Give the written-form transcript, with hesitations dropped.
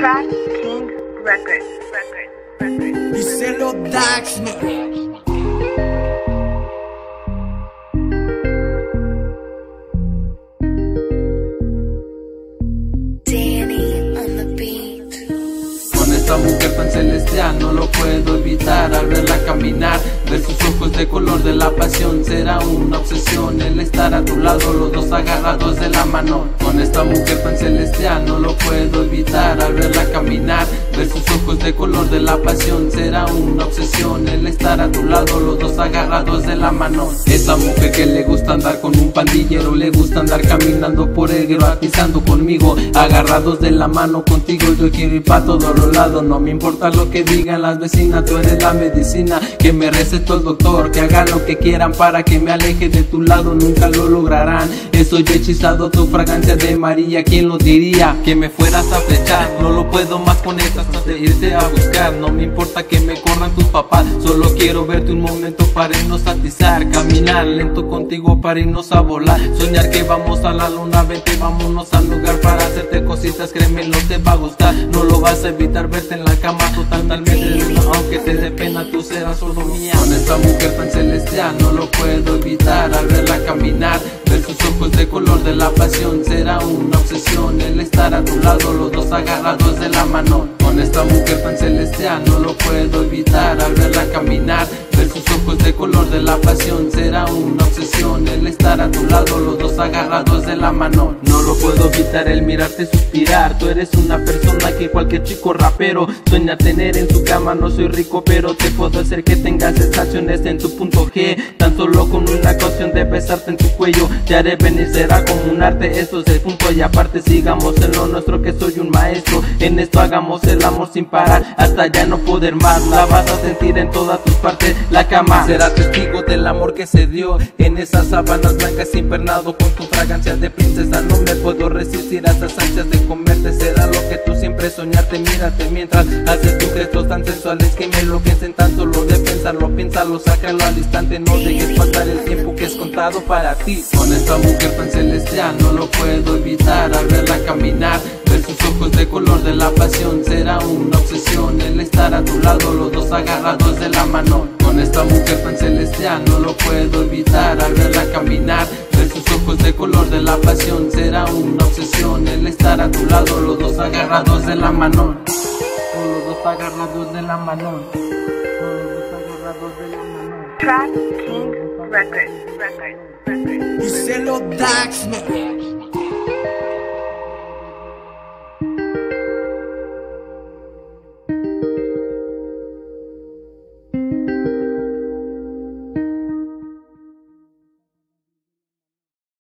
Track King Records. Díselo Daxman. Con esta mujer tan celestial no lo puedo evitar. Al verla caminar, ver sus ojos de color de la pasión, será una obsesión el estar a tu lado, los dos agarrados de la mano. Con esta mujer tan celestial no lo puedo evitar. Al verla caminar, ver sus ojos de color de la pasión, será una obsesión el estar a tu lado, los dos agarrados de la mano. Esa mujer que le gusta andar con un pandillero, le gusta andar caminando por el guero, atizando conmigo, agarrados de la mano contigo. Yo quiero ir pa' todos los lados, no me importa lo que digan las vecinas, tú eres la medicina que me recetó el doctor. Que hagan lo que quieran para que me aleje de tu lado, nunca lo lograrán. Estoy hechizado, tu fragancia de María, ¿quién lo diría? Que me fueras a flechar, no lo puedo más con estas de irte a buscar. No me importa que me corran tus papás, solo quiero verte un momento para irnos a atizar. Caminar lento contigo para irnos a volar, soñar que vamos a la luna, vente vámonos al lugar para hacerte cositas, créeme no te va a gustar. No lo vas a evitar verte en la cama totalmente desnuda, aunque te dé pena tú serás sordo mía. Con esta mujer tan celestial no lo puedo evitar. Al verla caminar, ver sus ojos de color de la pasión, será una obsesión el estar a tu lado, los dos agarrados de la mano. Con esta mujer tan celestial no lo puedo evitar. Al verla caminar, ver sus ojos de color de la pasión, será una obsesión el estar a tu lado, los dos agarrados de la mano. No lo puedo evitar el mirarte suspirar, tú eres una persona que cualquier chico rapero sueña tener en su cama. No soy rico pero te puedo hacer que tengas sensaciones en tu punto G, tan solo con una ocasión de besarte en tu cuello te haré venir, será como un arte, esto es el punto. Y aparte sigamos en lo nuestro, que soy un maestro en esto, hagamos el amor sin parar hasta ya no poder más. La vas a sentir en todas tus partes, la cama será testigo del amor que se dio en esas sábanas blancas, impernado con tu fragancia de princesa. No me puedo resistir a esas ansias de comerte, será lo que tú siempre soñaste. Mírate mientras haces tus gestos tan sensuales que me enloquecen, tan solo de pensarlo, piénsalo, sácalo al instante, no dejes pasar el tiempo que es contado para ti. Con esta mujer tan celestial no lo puedo evitar. Al verla caminar, ver sus ojos de color de la pasión, será una obsesión el estar a tu lado, los dos agarrados de la mano. Con esta mujer tan celestial no lo puedo evitar. Al verla caminar, ver sus ojos de color de la pasión, será una obsesión el estar a tu lado, los dos agarrados de la mano. Los dos agarrados de la mano. Los dos agarrados de la mano. Track King Records. Díselo Daxman.